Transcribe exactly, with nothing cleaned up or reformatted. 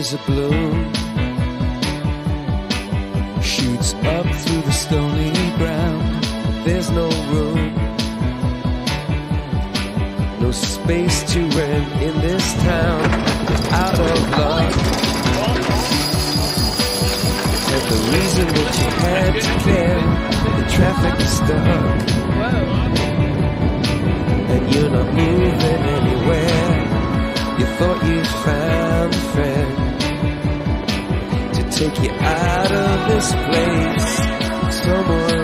flowers are bloom, shoots up through the stony ground. There's no room, no space to rent in this town. Out of luck, and the reason that you had to care, the traffic is stuck, and you're not moving anywhere. You thought you'd found a friend to take you out of this place, someone